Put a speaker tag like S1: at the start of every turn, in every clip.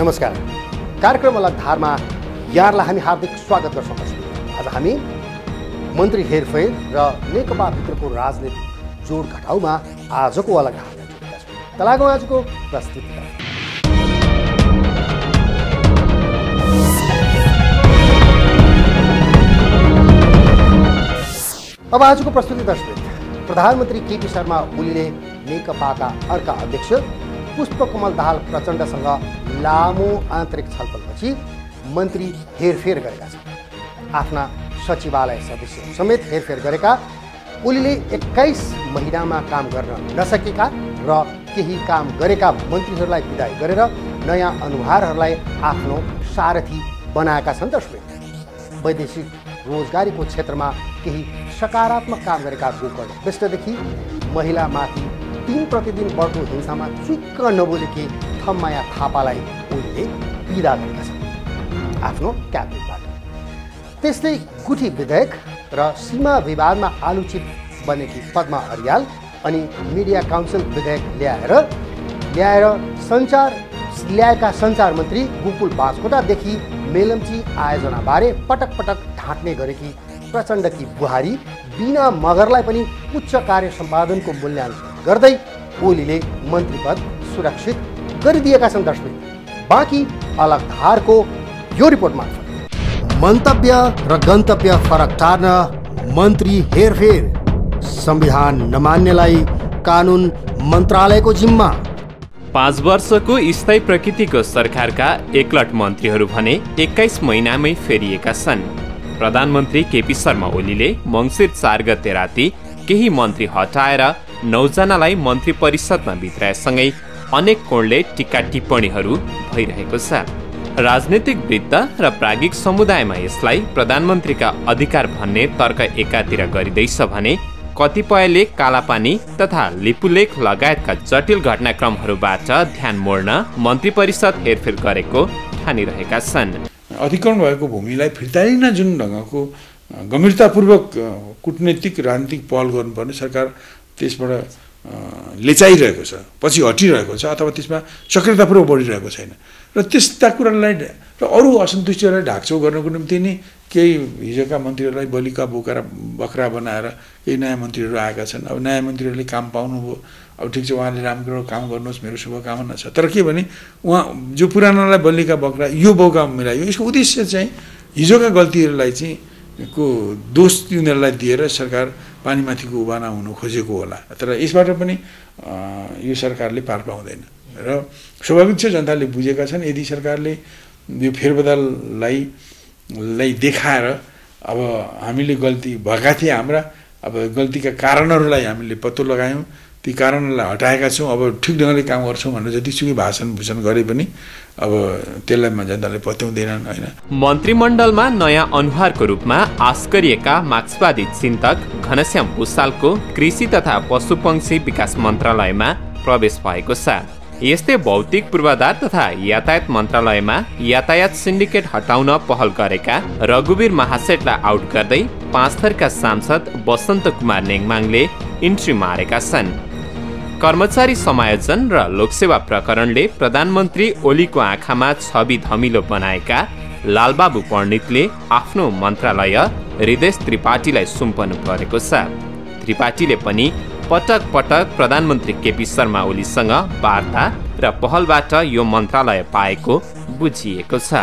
S1: नमस्कार। कार्यक्रम अलग धारमा यहाँलाई हामी हार्दिक स्वागत गर्न सक्छौँ। आज हामी मन्त्री हेरफेर र नेकपा भित्रको राजनीतिक जोड घटाउमा आजको अलग धारमा जोडेका छौँ। तलागौँ आजको प्रस्तुति। अब आजको प्रस्तुति दर्शक, प्रधानमन्त्री केपी शर्मा ओलीले नेकपाका अर्का अध्यक्ष पुष्पकमल दाहाल प्रचण्डसँग लामो आन्तरिक छलफलपछि मन्त्री हेरफेर गरेका छन्। आफ्ना सचिवालय सदस्यहरू समेत हेरफेर गरेका ओलीले 21 महिनामा काम गर्न नसकेका र केही काम गरेका मन्त्रीहरूलाई विदाई गरेर नयाँ अनुहारहरूलाई आफ्नो सारथी बनाएका छन्। दर्शक, वैदेशिक रोजगारीको क्षेत्रमा केही सकारात्मक काम गरेका गोकर्ण विष्टदेखि महिलामाथि 3 प्रतिदिन बढ्दो हिंसामा चुक्क नबोलेकी थम्माया थापालाई ओलीले विदा गरेका छन् आफ्नो क्याबिनेटबाट। त्यस्तै गुठी विधेयक र सीमा विवादमा आलोचित बनेकी पद्मा अर्याल अनि मिडिया काउन्सिल विधेयक ल्याएका सञ्चार मन्त्री गोकुल बास्कोटादेखि मेलम्ची आयोजनाबारे पटक पटक ढाँट्ने गरेकी प्रचण्डकी बुहारी बिना मगरलाई पनि उच्च कार्य सम्पादनको मूल्याङ्कन गर्दै ओलीले मन्त्री पद सुरक्षित गरिदिएका छन्। दर्शक, बाँकी अलग धारको यो रिपोर्ट मार्फत मन्तव्य र गन्तव्य फरक टार्न मन्त्री हेरफेर, संविधान नमान्नेलाई कानुन मन्त्रालयको जिम्मा।
S2: 5 वर्षको स्थायी प्रकृतिको सरकारका एकलट मन्त्रीहरू भने 21 महिनामै फेरिएका छन्। प्रधानमन्त्री केपी शर्मा ओलीले मङ्सिर 4 गते राति केही मन्त्री हटाएर 9 जनालाई मन्त्री परिषदमा भित्राएसँगै अनेक कोणले टीका टिप्पणीहरू भइरहेको छ। राजनीतिक वृत्त र प्राज्ञिक समुदायमा यसलाई प्रधानमन्त्रीका अधिकार भन्ने तर्क एकातिर गरिँदैछ भने कतिपयले कालापानी तथा लिपुलेख लगायतका जटिल घटनाक्रमहरूबाट ध्यान मोड्न मन्त्री परिषद हेरफेर गरेको ठानिरहेका छन्।
S3: अधिकरण भएको भूमिलाई फिर्ता लिन जुन ढङ्गको गम्भीरतापूर्वक कूटनीतिक राजनीतिक पहल गर्नुपर्ने सरकार त्यसबाट लेचाइरहेको छ, पछि हटिरहेको छ अथवा त्यसमा सक्रियतापूर्वक बढिरहेको छैन र त्यस्ता कुरालाई र अरू असन्तुष्टिहरूलाई ढाकछोप गर्नको निम्ति नै केही हिजोका मन्त्रीहरूलाई बलिका बखरा बनाएर केही नयाँ मन्त्रीहरू आएका छन्। अब नयाँ मन्त्रीहरूले काम पाउनुभयो, अब ठिक छ, उहाँले राम्रो काम गर्नुहोस्, मेरो शुभकामना छ। तर के भने उहाँ जो पुरानालाई बलिका बखरा यो बौका मिलायो, यसको उद्देश्य चाहिँ हिजोका गल्तीहरूलाई चाहिँ को दोष उनीहरूलाई दिएर सरकार पानीमाथिको उबाना हुनु खोजेको होला। तर यसबाट पनि यो सरकारले पार पाउँदैन र स्वाभाविक छ, जनताले बुझेका छन्। यदि सरकारले यो फेरबदललाई देखाएर अब हामीले गल्ती भएका थिए हाम्रा, अब गल्तीका कारणहरूलाई हामीले पत्तो लगायौँ, ती कारणहरूलाई हटाएका छौँ, अब ठिक ढङ्गले काम गर्छौँ भनेर जतिसुकै भाषण भूषण गरे पनि अब त्यसलाई जनताले पत्याउँदैनन् होइन।
S2: मन्त्रीमण्डलमा नयाँ अनुहारको रूपमा आश गरिएका मार्क्सवादी चिन्तक घनश्याम भुसालको कृषि तथा पशुपक्षी विकास मन्त्रालयमा प्रवेश भएको छ। यस्तै भौतिक पूर्वाधार तथा यातायात मन्त्रालयमा यातायात सिन्डिकेट हटाउन पहल गरेका रघुवीर महासेठलाई आउट गर्दै 5 थरका सांसद वसन्त कुमार नेङमाङले इन्ट्री मारेका छन्। कर्मचारी समायोजन र लोकसेवा प्रकरणले प्रधानमन्त्री ओलीको आँखामा छवि धमिलो बनाएका लालबाबु पण्डितले आफ्नो मन्त्रालय हृदेश त्रिपाठीलाई सुम्पनु परेको छ। त्रिपाठीले पनि पटक पटक प्रधानमन्त्री केपी शर्मा ओलीसँग वार्ता र पहलबाट यो मन्त्रालय पाएको बुझिएको छ।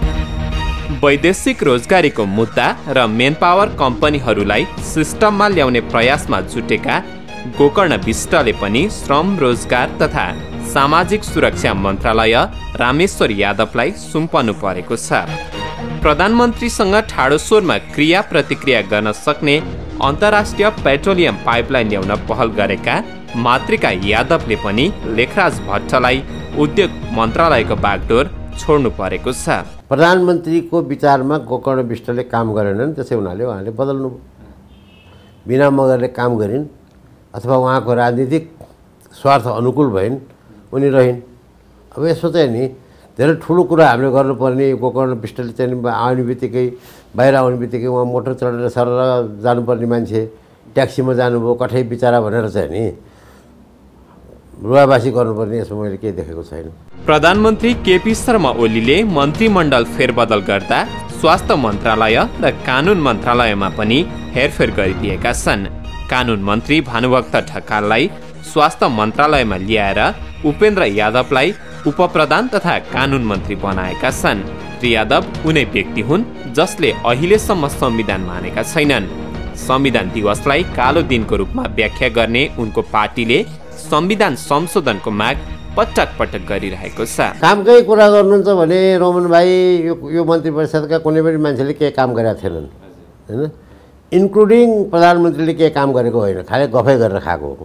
S2: वैदेशिक रोजगारीको मुद्दा र मेनपावर कम्पनीहरूलाई सिस्टममा ल्याउने प्रयासमा जुटेका गोकर्ण विष्टले पनि श्रम, रोजगार तथा सामाजिक सुरक्षा मन्त्रालय रामेश्वर यादवलाई सुम्पनु परेको छ। प्रधानमन्त्रीसँग ठाडो स्वरमा क्रिया प्रतिक्रिया गर्न सक्ने अन्तर्राष्ट्रिय पेट्रोलियम पाइपलाइन ल्याउन पहल गरेका मातृका यादवले पनि लेखराज भट्टलाई उद्योग मन्त्रालयको बागडोर छोड्नु परेको छ।
S4: प्रधानमन्त्रीको विचारमा गोकर्ण विष्टले काम गरेनन्, त्यसै हुनाले उहाँले बदल्नु, बिना मगरले काम गरिन् अथवा उहाँको राजनीतिक स्वार्थ अनुकूल भइन्, उनी रहिन्। अब यसो चाहिँ नि धेरै ठुलो कुरा हामीले गर्नुपर्ने, गोकर्ण विष्टले चाहिँ आउने बित्तिकै बाहिर आउने बित्तिकै उहाँ मोटर चढेर सर जानुपर्ने मान्छे ट्याक्सीमा जानुभयो कठै बिचारा भनेर चाहिँ नि रुवाबासी गर्नुपर्ने यसमा मैले केही देखेको छैन।
S2: प्रधानमन्त्री केपी शर्मा ओलीले मन्त्रीमण्डल फेरबदल गर्दा स्वास्थ्य मन्त्रालय र कानुन मन्त्रालयमा पनि हेरफेर गरिदिएका छन्। कानुन मन्त्री भानुभक्त ढकाललाई स्वास्थ्य मन्त्रालयमा ल्याएर उपेन्द्र यादवलाई उपप्रधान तथा कानुन मन्त्री बनाएका छन्। श्री यादव उनै व्यक्ति हुन् जसले अहिलेसम्म संविधान मानेका छैनन्। संविधान दिवसलाई कालो दिनको रूपमा व्याख्या गर्ने उनको पार्टीले संविधान संशोधनको माग पटक पटक गरिरहेको छ।
S4: कामकै कुरा गर्नुहुन्छ भने रोमन भाइ यो मन्त्री परिषदका कुनै पनि मान्छेले केही काम गरेका थिएनन् हैन, इन्क्लुडिङ प्रधानमन्त्रीले केही काम गरेको होइन, खालि गफै गरेर खाएको हो।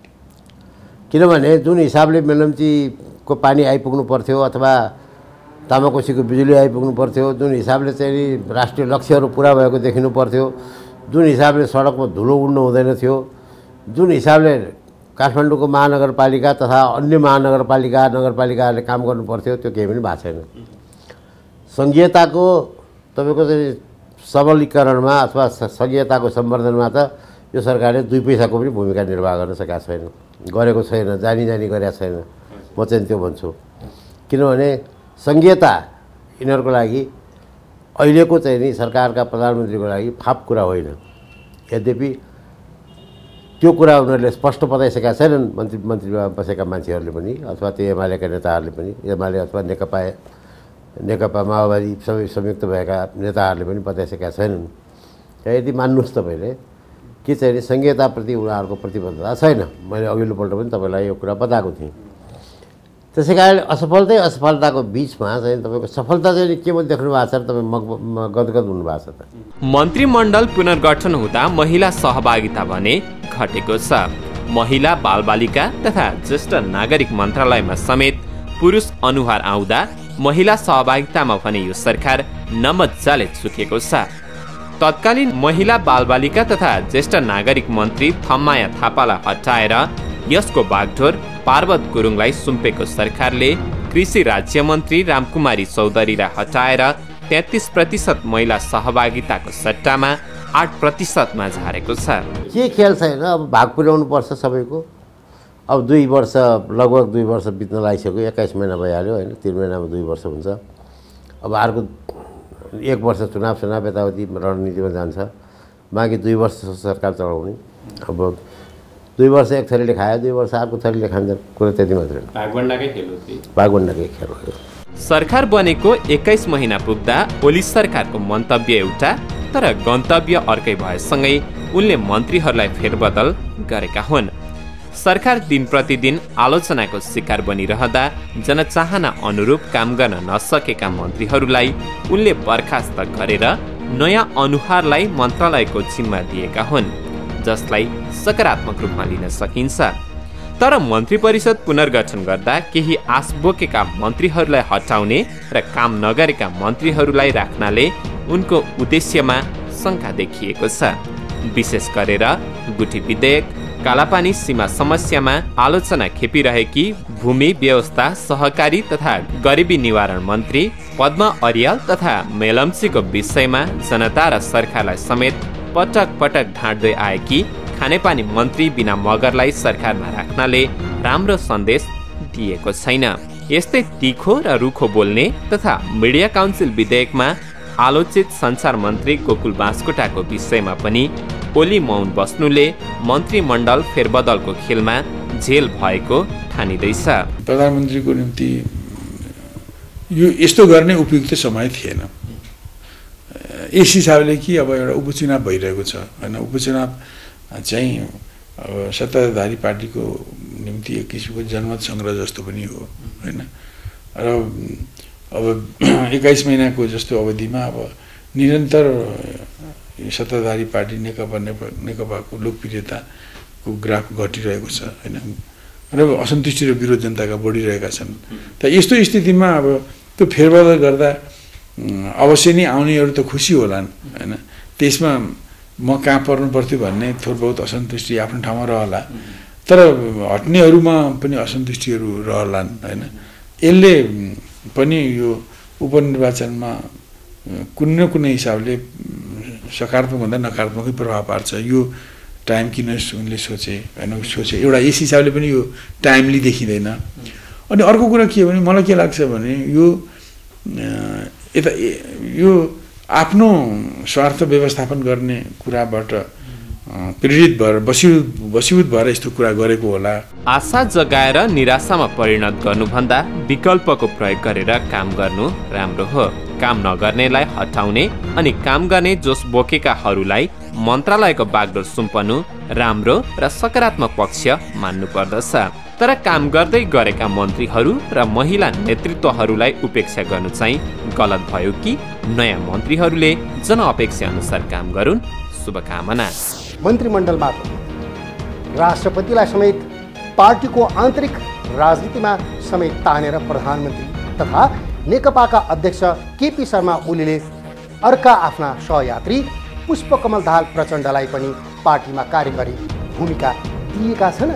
S4: किनभने जुन हिसाबले मेलम्चीको पानी आइपुग्नु पर्थ्यो अथवा तामाकोसीको बिजुली आइपुग्नु पर्थ्यो, जुन हिसाबले चाहिँ राष्ट्रिय लक्ष्यहरू पुरा भएको देखिनु पर्थ्यो, जुन हिसाबले सडकमा धुलो उड्नु हुँदैन थियो, जुन हिसाबले काठमाडौँको महानगरपालिका तथा अन्य नगरपालिकाहरूले काम गर्नु पर्थ्यो, त्यो केही पनि भएको छैन। सङ्घीयताको तपाईँको चाहिँ सबलीकरणमा अथवा सङ्घीयताको सम्वर्धनमा त यो सरकारले 2 पैसाको पनि भूमिका निर्वाह गर्न सकेका छैन, गरेको छैन, जानी गरेका छैन। म चाहिँ त्यो भन्छु। किनभने सङ्घीयता यिनीहरूको लागि अहिलेको चाहिँ नि सरकारका प्रधानमन्त्रीको लागि फाप कुरा होइन। यद्यपि त्यो कुरा उनीहरूले स्पष्ट बताइसकेका छैनन्, मन्त्रीमा बसेका मान्छेहरूले पनि अथवा त्यो एमालेका नेताहरूले पनि, एमाले अथवा नेकपा माओवादी सबै संयुक्त भएका नेताहरूले पनि बताइसकेका छैनन्। यदि मान्नुहोस् तपाईँले कि चाहिँ सङ्घीयताप्रति उनीहरूको प्रतिबद्धता छैन। मैले अघिल्लोपल्ट पनि तपाईँलाई यो कुरा बताएको थिएँ। त्यसै कारण असफलताको बिचमा चाहिँ तपाईँको सफलता चाहिँ के देख्नु भएको छ र तपाईँ गदगद हुनुभएको छ त।
S2: मन्त्रीमण्डल पुनर्गठन हुँदा महिला सहभागिता भने घटेको छ। महिला बालबालिका तथा ज्येष्ठ नागरिक मन्त्रालयमा समेत पुरुष अनुहार आउँदा महिला सहभागितामा भने यो सरकार नमजाले चुकेको छ। तत्कालीन महिला बालबालिका तथा ज्येष्ठ नागरिक मन्त्री थम्माया थापालाई हटाएर यसको बागडोर पार्वत गुरुङलाई सुम्पेको सरकारले कृषि राज्य मन्त्री रामकुमारी चौधरीलाई हटाएर 33% महिला सहभागिताको सट्टामा 8%मा झारेको छ।
S4: के खेल छैन, अब भाग पुर्याउनु पर्छ सबैको। अब 2 वर्ष लगभग 2 वर्ष बित्न लागिसक्यो, 21 महिना भइहाल्यो होइन, 3 महिनामा 2 वर्ष हुन्छ। अब अर्को 1 वर्ष चुनाव यताउति रणनीतिमा जान्छ, बाँकी 2 वर्ष सरकार चलाउने। अब 2 वर्ष एक थरीले खायो, 2 वर्ष अर्को थरीले खान्छ, कुरो त्यति मात्रै हो। भागवण्डाकै खेल हो।
S2: सरकार बनेको 21 महिना पुग्दा ओली सरकारको मन्तव्य एउटा तर गन्तव्य अर्कै भएसँगै उनले मन्त्रीहरूलाई फेरबदल गरेका हुन्। सरकार दिन प्रतिदिन आलोचनाको शिकार बनिरहँदा जनचाहना अनुरूप काम गर्न नसकेका मन्त्रीहरूलाई उनले बर्खास्त गरेर नयाँ अनुहारलाई मन्त्रालयको जिम्मा दिएका हुन्, जसलाई सकारात्मक रूपमा लिन सकिन्छ। तर मन्त्री परिषद पुनर्गठन गर्दा केही आश बोकेका मन्त्रीहरूलाई हटाउने र काम नगरेका मन्त्रीहरूलाई राख्नाले उनको उद्देश्यमा शङ्का देखिएको छ। विशेष गरेर गुठी विधेयक, कालापानी सीमा समस्यामा आलोचना खेपिरहेकी भूमि व्यवस्था, सहकारी तथा गरिबी निवारण मन्त्री पद्मा अर्याल तथा मेलम्चीको विषयमा जनता र सरकारलाई समेत पटक पटक ढाँट्दै आएकी खानेपानी मन्त्री बिना मगरलाई सरकारमा राख्नाले राम्रो सन्देश दिएको छैन। यस्तै तीखो र रुखो बोल्ने तथा मिडिया काउन्सिल विधेयकमा आलोचित सञ्चार मन्त्री गोकुल बास्कोटाको विषयमा पनि ओली मौन बस्नुले मन्त्रीमण्डल फेरबदलको खेलमा झेल भएको ठानिँदैछ।
S3: प्रधानमन्त्रीको निम्ति यो यस्तो गर्ने उपयुक्त समय थिएन। यस हिसाबले कि अब एउटा उपचुनाव भइरहेको छ होइन, उपचुनाव चाहिँ अब सत्ताधारी पार्टीको निम्ति एक किसिमको जनमत सङ्ग्रह जस्तो पनि हो होइन। र अब 21 महिनाको जस्तो अवधिमा अब निरन्तर सत्ताधारी पार्टी नेकपाको लोकप्रियताको ग्राफ घटिरहेको छ होइन, र असन्तुष्टि र विरोध जनताका बढिरहेका छन्। त यस्तो स्थितिमा अब त्यो फेरबदल गर्दा अवश्य नै आउनेहरू त खुसी होलान् होइन, त्यसमा म कहाँ पर्नु पर्थ्यो भन्ने थोर बहुत असन्तुष्टि आफ्नो ठाउँमा रहला, तर हट्नेहरूमा पनि असन्तुष्टिहरू रहलान् होइन। यसले पनि यो उपनिर्वाचनमा कुनै न कुनै हिसाबले सकारात्मक भन्दा नकारात्मकै प्रभाव पार्छ। यो टाइम किन उनले सोचे होइन सोचे एउटा यस हिसाबले पनि यो टाइमली देखिँदैन। अनि अर्को कुरा के हो भने मलाई के लाग्छ भने यो यता यो आफ्नो स्वार्थ व्यवस्थापन गर्ने कुराबाट प्रेरित भएर बसीभूत भएर यस्तो कुरा गरेको होला।
S2: आशा जगाएर निराशामा परिणत गर्नुभन्दा विकल्पको प्रयोग गरेर काम गर्नु राम्रो हो। काम नगर्नेलाई हटाउने अनि काम गर्ने जोस बोकेकाहरूलाई मन्त्रालयको बागडोर सुम्पनु राम्रो र सकारात्मक पक्ष मान्नु पर्दछ। तर काम गर्दै गरेका मन्त्रीहरू र महिला नेतृत्वहरूलाई उपेक्षा गर्नु चाहिँ गलत भयो कि नयाँ मन्त्रीहरूले जनअपेक्षा अनुसार काम गरून्। शुभकामना।
S1: मन्त्रीमण्डलमा राष्ट्रपतिलाई समेत पार्टीको आन्तरिक राजनीतिमा समेत तानेर प्रधानमन्त्री तथा नेकपाका अध्यक्ष केपी शर्मा ओलीले अर्का आफ्ना सहयात्री पुष्पकमल दाहाल प्रचण्डलाई पनि पार्टीमा कार्यकारी भूमिका दिएका छन्।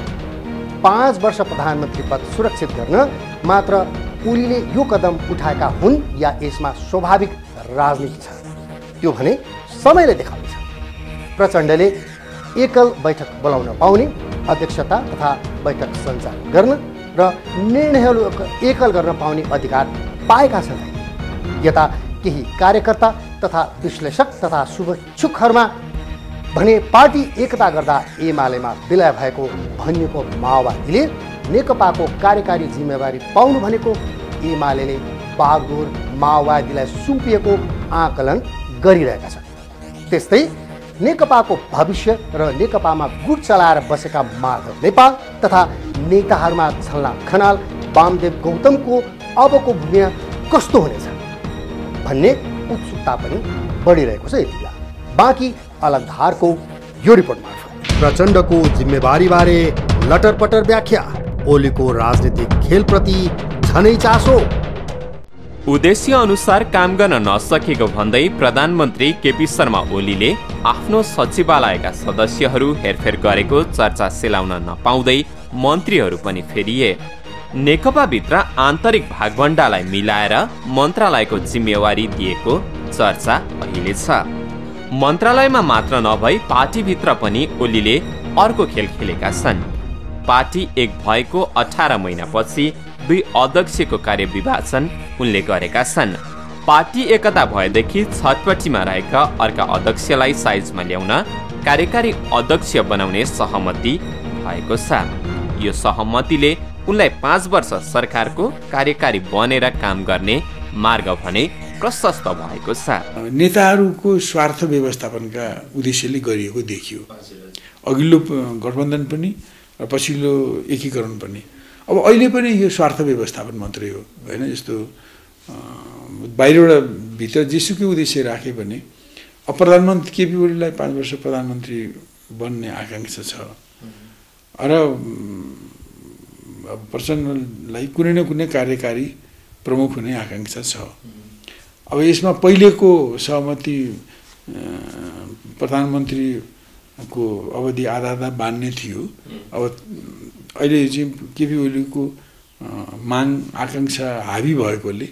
S1: 5 वर्ष प्रधानमन्त्री पद सुरक्षित गर्न मात्र ओलीले यो कदम उठाएका हुन् या यसमा स्वाभाविक राजनीति छ त्यो भने समयले देखाउँछ। प्रचण्डले एकल बैठक बोलाउन पाउने, अध्यक्षता तथा बैठक सञ्चालन गर्न र निर्णयहरू एकल गर्न पाउने अधिकार पाएका छन्। यता केही कार्यकर्ता तथा विश्लेषक तथा शुभेच्छुकहरूमा भने पार्टी एकता गर्दा एमालेमा विलय भएको भनिएको माओवादीले नेकपाको कार्यकारी जिम्मेवारी पाउनु भनेको एमालेले बागडोर माओवादीलाई सुम्पिएको आकलन गरिरहेका छन्। त्यस्तै नेकपाको भविष्य र नेकपामा गुट चलाएर बसेका माधव नेपाल तथा नेताहरूमा झलनाथ खनाल, वामदेव गौतमको अबको भूमिका कस्तो हुनेछ भन्ने उत्सुकता पनि बढिरहेको छ। यति बेला बाँकी अलगधारको यो रिपोर्ट मार्फत प्रचण्डको जिम्मेवारीबारे लटरपटर व्याख्या, ओलीको राजनीतिक खेलप्रति झनै चासो।
S2: उद्देश्य अनुसार काम गर्न नसकेको भन्दै प्रधानमन्त्री केपी शर्मा ओलीले आफ्नो सचिवालयका सदस्यहरू हेरफेर गरेको चर्चा सेलाउन नपाउँदै मन्त्रीहरू पनि फेरिए। नेकपाभित्र आन्तरिक भागभण्डालाई मिलाएर मन्त्रालयको जिम्मेवारी दिएको चर्चा अहिले छ। मन्त्रालयमा मात्र नभई पार्टीभित्र पनि ओलीले अर्को खेल खेलेका छन्। पार्टी एक भएको 18 महिनापछि 2 अध्यक्षको कार्यविभाजन उनले गरेका छन्। पार्टी एकता भएदेखि छटपटीमा रहेका अर्का अध्यक्षलाई साइजमा ल्याउन कार्यकारी अध्यक्ष बनाउने सहमति भएको छ। यो सहमतिले उनलाई 5 वर्ष सरकारको कार्यकारी बनेर काम गर्ने मार्ग भने प्रशस्त भएको छ।
S3: नेताहरूको स्वार्थ व्यवस्थापनका उद्देश्यले गरिएको देखियो। अघिल्लो गठबन्धन पनि र पछिल्लो एकीकरण पनि। अब अहिले पनि यो स्वार्थ व्यवस्थापन मात्रै हो होइन। यस्तो बाहिरबाट भित्र जेसुकै उद्देश्य राखे भने अब प्रधानमन्त्री केपी ओलीलाई 5 वर्ष प्रधानमन्त्री बन्ने आकाङ्क्षा छ र प्रचण्डलाई कुनै न कुनै कार्यकारी प्रमुख हुने आकाङ्क्षा छ। अब यसमा पहिलेको सहमति प्रधानमन्त्रीको अवधि आधा बान्ने थियो। अब अहिले चाहिँ केपी ओलीको माग आकाङ्क्षा हावी भएकोले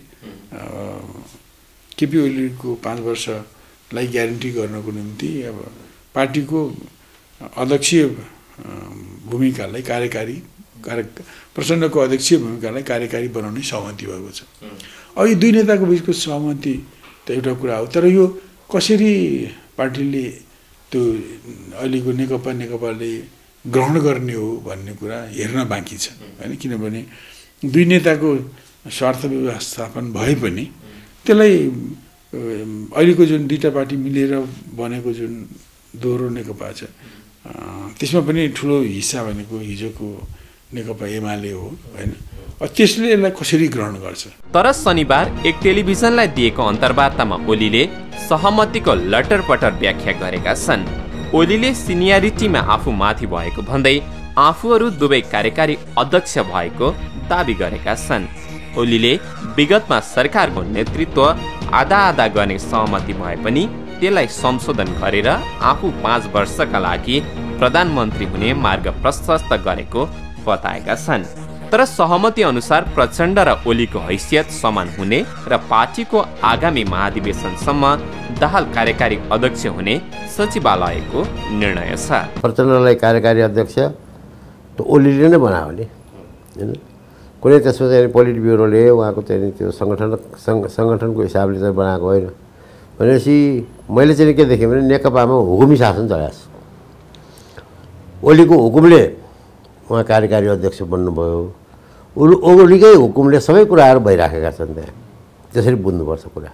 S3: केपी ओलीको 5 वर्षलाई ग्यारेन्टी गर्नको निम्ति अब पार्टीको अध्यक्षीय भूमिकालाई प्रचण्डको अध्यक्षीय भूमिकालाई कार्यकारी बनाउने सहमति भएको छ। अब यो 2 नेताको बिचको सहमति त एउटा कुरा हो, तर यो कसरी पार्टीले त्यो अहिलेको नेकपाले ग्रहण गर्ने हो भन्ने कुरा हेर्न बाँकी छ होइन। किनभने 2 नेताको स्वार्थ व्यवस्थापन भए पनि त्यसलाई अहिलेको जुन 2टा पार्टी मिलेर बनेको जुन दोहोरो नेकपा छ त्यसमा पनि ठुलो हिस्सा भनेको हिजोको नेकपा एमाले हो होइन। त्यसले यसलाई कसरी ग्रहण गर्छ।
S2: तर शनिबार एक टेलिभिजनलाई दिएको अन्तर्वार्तामा ओलीले सहमतिको लटरपटर व्याख्या गरेका छन्। ओलीले सिनियरिटीमा आफू माथि भएको भन्दै आफूहरू दुवै कार्यकारी अध्यक्ष भएको दाबी गरेका छन्। ओलीले विगतमा सरकारको नेतृत्व आधा गर्ने सहमति भए पनि त्यसलाई संशोधन गरेर आफू 5 वर्षका लागि प्रधानमन्त्री हुने मार्ग प्रशस्त गरेको बताएका छन्। तर सहमति अनुसार प्रचण्ड र ओलीको हैसियत समान हुने र पार्टीको आगामी महाधिवेशनसम्म दाहाल कार्यकारी अध्यक्ष हुने सचिवालयको निर्णय छ।
S4: प्रचण्डलाई कार्यकारी अध्यक्ष त ओलीले नै बनायो नि हैन, कुनै त्यसमा चाहिँ पोलिट ब्युरोले उहाँको चाहिँ त्यो सङ्गठनको हिसाबले चाहिँ बनाएको होइन। भनेपछि मैले चाहिँ के देखेँ भने नेकपामा हुकुमी शासन चलाएको छ। ओलीको हुकुमले उहाँ कार्यकारी अध्यक्ष बन्नुभयो, ओलीकै हुकुमले सबै कुराहरू भइराखेका छन् त्यहाँ, त्यसरी बुझ्नुपर्छ कुरा।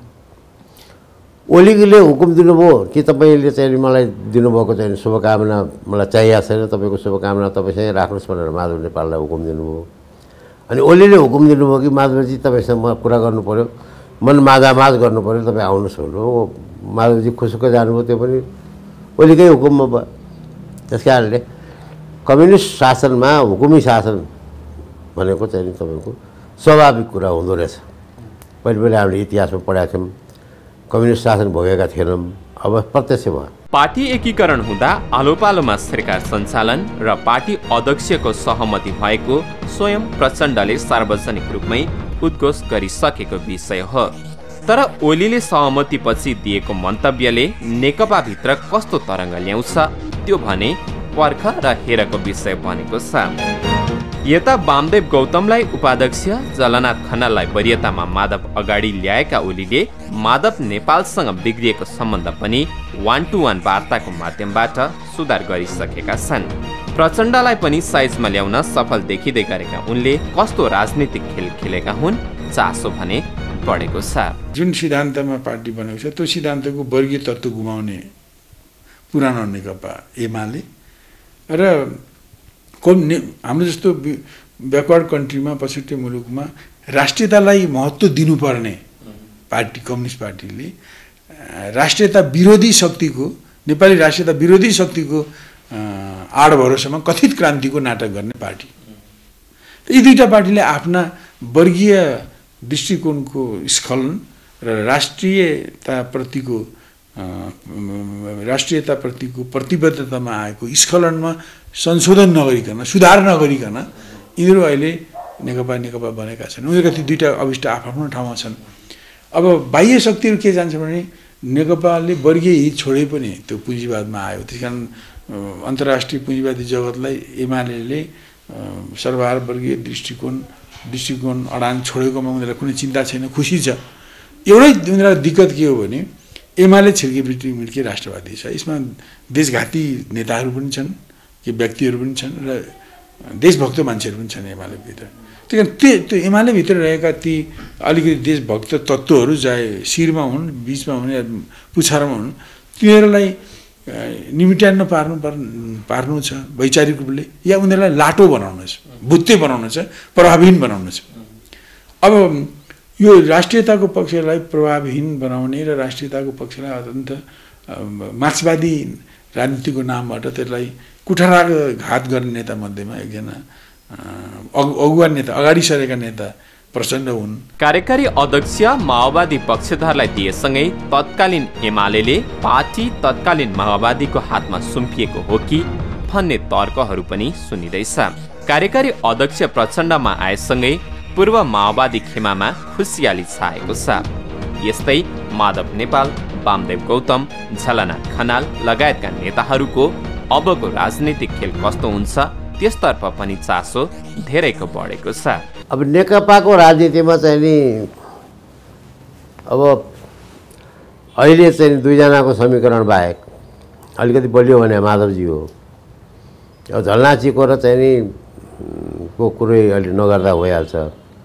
S4: ओलीले हुकुम दिनुभयो कि तपाईँले चाहिँ मलाई दिनुभएको चाहिँ शुभकामना मलाई चाहिएको छैन, तपाईँको शुभकामना तपाईँसँग राख्नुहोस् भनेर माधव नेपाललाई हुकुम दिनुभयो। अनि ओलीले हुकुम दिनुभयो कि माधवजी तपाईँसँग म कुरा गर्नु पऱ्यो, मन माझामाझ गर्नु पऱ्यो, तपाईँ आउनुहोस् भन्नु। माधवजी खुसुक्क जानुभयो, त्यो पनि ओलीकै हुकुममा भयो। त्यस कारणले कम्युनिस्ट शासनमा हुकुमी शासन भनेको चाहिँ तपाईँको स्वाभाविक कुरा हुँदो रहेछ। पहिले पहिले हामीले इतिहासमा पढाएको थियौँ, कम्युनिस्ट शासन भोगेका थिएनौँ, अब प्रत्यक्ष भयो।
S2: पार्टी एकीकरण हुँदा आलोपालोमा सरकार सञ्चालन र पार्टी अध्यक्षको सहमति भएको स्वयं प्रचण्डले सार्वजनिक रूपमै उद्घोष गरिसकेको विषय हो। तर ओलीले सहमतिपछि दिएको मन्तव्यले नेकपाभित्र कस्तो तरङ्ग ल्याउँछ त्यो भने पर्ख र हेरको विषय बनेको छ। यता वामदेव गौतमलाई उपाध्यक्ष, जलनाथ खनाललाई वरियतामा माधव अगाडि ल्याएका ओलीले माधव नेपालसँग बिग्रिएको सम्बन्ध पनि 1-to-1 वार्ताको माध्यमबाट सुधार गरिसकेका छन्। प्रचण्डलाई पनि साइजमा ल्याउन सफल देखिँदै गरेका उनले कस्तो राजनीतिक खेल खेलेका हुन् चासो भने बढेको छ।
S3: जुन सिद्धान्तमा पार्टी बनेको छ त्यो सिद्धान्तको वर्गीय तत्त्व गुमाउने पुरानो नेकपा एमाले र हाम्रो जस्तो ब्याकवर्ड कन्ट्रीमा पछौटे मुलुकमा राष्ट्रियतालाई महत्त्व दिनुपर्ने पार्टी कम्युनिस्ट पार्टीले राष्ट्रियता विरोधी शक्तिको, नेपाली राष्ट्रियता विरोधी शक्तिको आड भरोसामा कथित क्रान्तिको नाटक गर्ने पार्टी। यी दुईटा पार्टीले आफ्ना वर्गीय दृष्टिकोणको स्खलन र राष्ट्रियताप्रतिको प्रतिबद्धतामा आएको स्खलनमा संशोधन नगरिकन, सुधार नगरिकन यिनीहरू अहिले नेकपा बनेका छन्। उनीहरूका ती दुईटा अभिष्ट आफ्नो ठाउँमा छन्। अब बाह्य शक्तिहरू के जान्छ भने नेकपाले वर्गीय हित छोडे पनि त्यो पुँजीवादमा आयो। त्यस कारण अन्तर्राष्ट्रिय पुँजीवादी जगतलाई एमाले सर्वहारवर्गीय दृष्टिकोण अडान छोडेकोमा उनीहरूलाई कुनै चिन्ता छैन, खुसी छ। एउटै उनीहरूलाई दिक्कत के हो भने एमाले छिर्के मिल्के राष्ट्रवादी छ। यसमा देशघाती नेताहरू पनि छन्, कि व्यक्तिहरू पनि छन् र देशभक्त मान्छेहरू पनि छन् एमालेभित्र। त्यही कारण त्यो एमालेभित्र रहेका ती अलिकति देशभक्त तत्त्वहरू चाहे शिरमा हुन्, बिचमा हुन् या पुछारमा हुन्, तिनीहरूलाई निमिट्यान्न पार्नु छ वैचारिक रूपले, या उनीहरूलाई लाटो बनाउनु छ, भुत्ते बनाउनु छ, प्रभावहीन बनाउनु छ। अब यो राष्ट्रियताको पक्षलाई प्रभावहीन बनाउने र राष्ट्रियताको पक्षलाई अत्यन्त मार्क्सवादी राजनीतिको नामबाट त्यसलाई कुठाराघात गर्ने नेता मध्येमा एकजना अगुवा नेता, अगाडि सरेका नेता प्रचण्ड हुन्।
S2: कार्यकारी अध्यक्ष माओवादी पक्षधरलाई दिएसँगै तत्कालीन एमाले पार्टी तत्कालीन माओवादीको हातमा सुम्पिएको हो कि भन्ने तर्कहरू पनि सुनिँदैछ। कार्यकारी अध्यक्ष प्रचण्डमा आएसँगै पूर्व माओवादी खेमामा खुसियाली छाएको छ। यस्तै माधव नेपाल, वामदेव गौतम, झलनाथ खनाल लगायतका नेताहरूको अबको राजनीतिक खेल कस्तो हुन्छ त्यसतर्फ पनि चासो धेरैको बढेको छ।
S4: अब नेकपाको राजनीतिमा चाहिँ नि अब अहिले चाहिँ दुईजनाको समीकरण बाहेक अलिकति बलियो भने माधवजी हो। अब झलनाथजीको र चाहिँ नि को कुरै अहिले नगर्दा भइहाल्छ।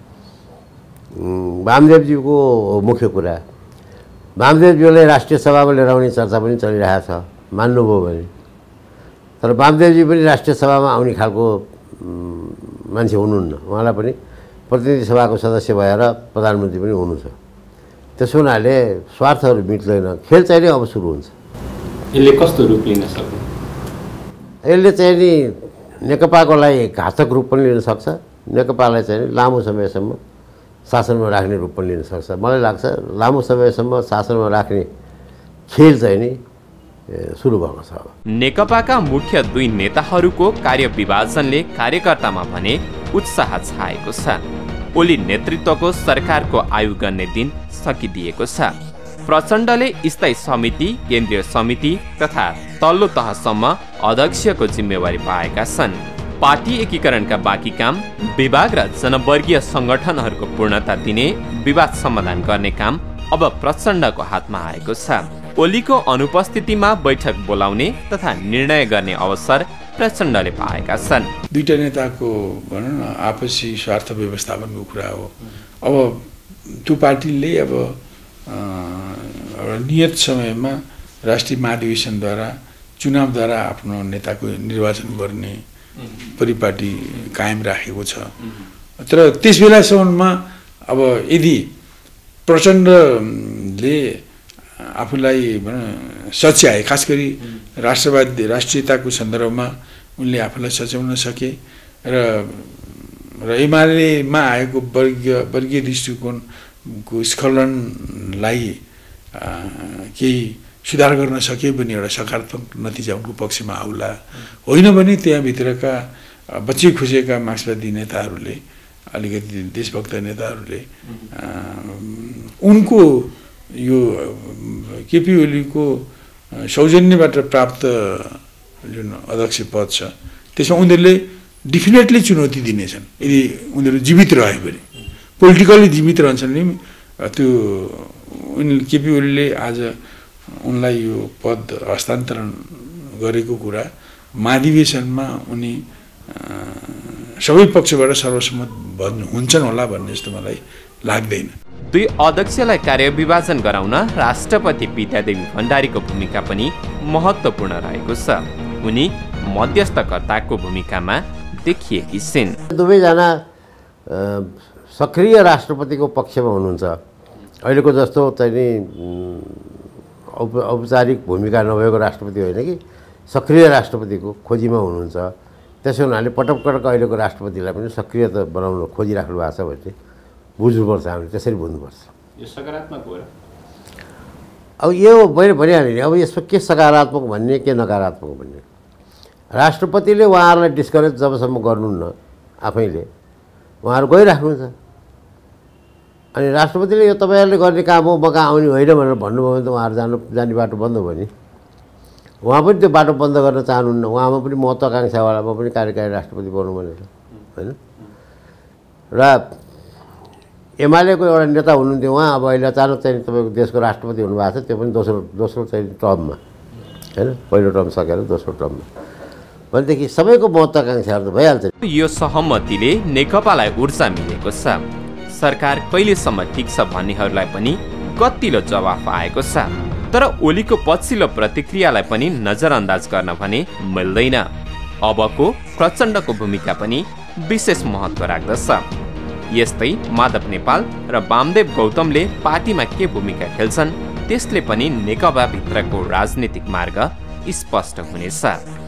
S4: वामदेवजीको मुख्य कुरा, वामदेवजीले राष्ट्रिय सभामा लिएर आउने चर्चा पनि चलिरहेको छ मान्नुभयो भने। तर वामदेवजी पनि राष्ट्रिय सभामा आउने खालको मान्छे हुनुहुन्न, उहाँलाई पनि प्रतिनिधि सभाको सदस्य भएर प्रधानमन्त्री पनि हुनु छ। त्यसो हुनाले स्वार्थहरू मिट्दैन, खेल चाहिँ नि अब सुरु हुन्छ।
S2: यसले कस्तो रूप लिन सक्छ?
S4: यसले चाहिँ नि नेकपाको लागि घातक रूप पनि लिन सक्छ, नेकपालाई चाहिँ लामो समयसम्म शासनमा राख्ने रूप पनि लिन सक्छ। मलाई लाग्छ लामो समयसम्म शासनमा राख्ने खेल चाहिँ नि सुरु भएको छ।
S2: नेकपाका मुख्य दुई नेताहरूको कार्यविभाजनले कार्यकर्तामा भने उत्साह छाएको छ। ओली नेतृत्वको सरकारको आयु गर्ने दिन सकिदिएको छ। प्रचण्डले स्थायी समिति, केन्द्रीय समिति तथा तल्लो तहसम्म अध्यक्षको जिम्मेवारी पाएका छन्। पार्टी एकीकरणका बाँकी काम, विभाग र जनवर्गीय संगठनहरूको पूर्णता दिने, विवाद समाधान गर्ने काम अब प्रचण्डको हातमा आएको छ। ओलीको अनुपस्थितिमा बैठक बोलाउने तथा निर्णय गर्ने अवसर प्रचण्डले पाएका छन्।
S3: दुईटा नेताको भनौँ न आपसी स्वार्थ व्यवस्थापनको कुरा हो। अब त्यो पार्टीले अब नियत समयमा राष्ट्रिय महाधिवेशनद्वारा चुनावद्वारा आफ्नो नेताको निर्वाचन गर्ने परिपाटी कायम राखेको छ। तर त्यस बेलासम्ममा अब यदि प्रचण्डले आफूलाई सच्याए, खास गरी राष्ट्रियताको सन्दर्भमा उनले आफूलाई सच्याउन सके र एमालेमा आएको वर्गीय दृष्टिकोणको स्खलनलाई केही सुधार गर्न सके पनि एउटा सकारात्मक नतिजा उनको पक्षमा आउला। होइन भने त्यहाँभित्रका बच्ची खुसेका मार्क्सवादी नेताहरूले, अलिकति देशभक्त नेताहरूले उनको यो केपी ओलीको सौजन्यबाट प्राप्त जुन अध्यक्ष पद छ त्यसमा उनीहरूले डेफिनेटली चुनौती दिनेछन्। यदि उनीहरू जीवित रह्यो भने, पोलिटिकली जीवित रहन्छन् नि, त्यो केपी ओलीले आज उनलाई यो पद हस्तान्तरण गरेको कुरा महाधिवेशनमा उनी सबै पक्षबाट सर्वसम्मत हुन्छन् होला भन्ने जस्तो मलाई लाग्दैन।
S2: दुई अध्यक्षलाई कार्यविभाजन गराउन राष्ट्रपति विद्यादेवी भण्डारीको भूमिका पनि महत्त्वपूर्ण रहेको छ। उनी मध्यस्थकर्ताको भूमिकामा देखिएकी छिन्।
S4: दुवैजना सक्रिय राष्ट्रपतिको पक्षमा हुनुहुन्छ। अहिलेको जस्तो चाहिँ औपचारिक भूमिका नभएको राष्ट्रपति होइन कि सक्रिय राष्ट्रपतिको खोजीमा हुनुहुन्छ। त्यसो हुनाले पटक पटक अहिलेको राष्ट्रपतिलाई पनि सक्रिय बनाउन खोजिराख्नु भएको छ भने बुझ्नुपर्छ, हामीले त्यसरी बुझ्नुपर्छ।
S2: यो सकारात्मक हो र?
S4: अब यो मैले भनिहालेँ नि, अब यसमा के सकारात्मक भन्ने के नकारात्मक भन्ने, राष्ट्रपतिले उहाँहरूलाई डिस्करेज जबसम्म गर्नुहुन्न आफैले, उहाँहरू गइराख्नुहुन्छ। अनि राष्ट्रपतिले यो तपाईँहरूले गर्ने काम हो, म कहाँ आउने होइन भनेर भन्नुभयो भने त उहाँहरू जाने बाटो बन्द भयो नि। उहाँ पनि त्यो बाटो बन्द गर्न चाहनुहुन्न। उहाँमा पनि महत्त्वाकाङ्क्षावाला, म पनि कार्यकारी राष्ट्रपति बन्नु भनेर, होइन। र एमालेको एउटा नेता हुनुहुन्थ्यो उहाँ, अब अहिले अचानक चाहिँ तपाईँको देशको राष्ट्रपति हुनुभएको छ, त्यो पनि दोस्रो चाहिँ टर्ममा, होइन। पहिलो टर्म सकेर दोस्रो टर्ममा, भनेदेखि सबैको महत्त्वाकाङ्क्षाहरू त भइहाल्छ।
S2: यो सहमतिले नेकपालाई ऊर्जा मिलेको छ। सरकार कहिलेसम्म टिक्छ भन्नेहरूलाई पनि गतिलो जवाफ आएको छ। तर ओलीको पछिल्लो प्रतिक्रियालाई पनि नजरअन्दाज गर्न भने मिल्दैन। अबको प्रचण्डको भूमिका पनि विशेष महत्त्व राख्दछ। यस्तै माधव नेपाल र वामदेव गौतमले पार्टीमा के भूमिका खेल्छन् त्यसले पनि नेकपा भित्रको राजनीतिक मार्ग स्पष्ट हुनेछ।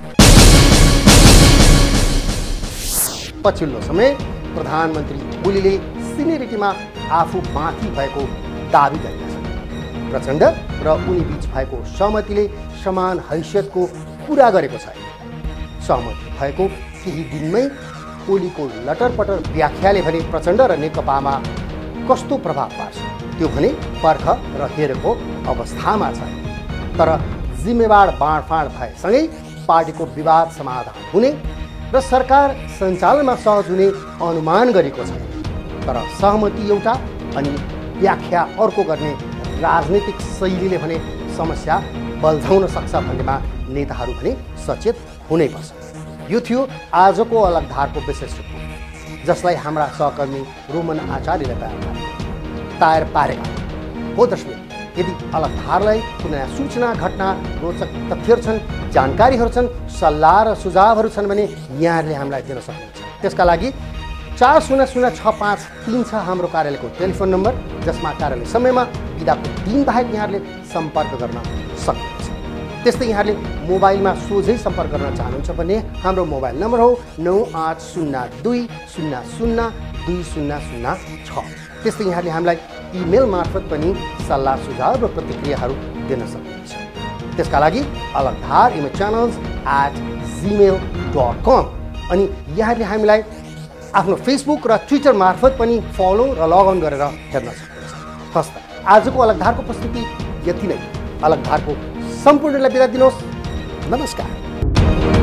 S1: पछिल्लो समय प्रधानमन्त्री ओलीले सिनियरिटीमा आफू माथि भएको दाबी गरेका छन्। प्रचण्ड र उनी बीच भएको सहमतिले समान हैसियतको कुरा गरेको छ। सहमति भएको केही दिनमै ओलीको लटरपटर व्याख्याले भने प्रचण्ड र नेकपामा कस्तो प्रभाव पार्छ त्यो भने पर्ख र हेरेको अवस्थामा छ। तर जिम्मेवार बाँडफाँड भएसँगै पार्टीको विवाद समाधान हुने र सरकार सञ्चालनमा सहज हुने अनुमान गरेको छ। तर सहमति एउटा अनि व्याख्या अर्को गर्ने राजनीतिक शैलीले भने समस्या बल्झाउन सक्छ भन्नेमा नेताहरू भने सचेत हुनैपर्छ। यो थियो आजको अलग धारको विशेष रिपोर्ट, जसलाई हाम्रा सहकर्मी रोमन आचार्यले तयार पारेका हो। दर्शक, यदि अलग धारलाई कुनै सूचना, घटना, रोचक तथ्यहरू छन्, जानकारीहरू छन्, सल्लाह र सुझावहरू छन् भने यहाँहरूले हामीलाई दिन सक्नुहुन्छ। त्यसका लागि 400653 छ हाम्रो कार्यालयको टेलिफोन नम्बर, जसमा कार्यालय समयमा बिदाको दिन बाहेक यहाँहरूले सम्पर्क गर्न सक्नुहुन्छ। त्यस्तै यहाँहरूले मोबाइलमा सोझै सम्पर्क गर्न चाहनुहुन्छ भने हाम्रो मोबाइल नम्बर हो 9802002006। त्यस्तै यहाँहरूले हामीलाई इमेल मार्फत पनि सल्लाह सुझाव र प्रतिक्रियाहरू दिन सक्नुहुन्छ। त्यसका लागि अलगधार @gmail.com। अनि यहाँहरूले हामीलाई आफ्नो फेसबुक र ट्विटर मार्फत पनि फलो र लगअन गरेर हेर्न सक्नुहुन्छ। हस्त आजको अलगधारको प्रस्तुति यति नै। अलगधारको सम्पूर्णलाई बिदा दिनुहोस्। नमस्कार।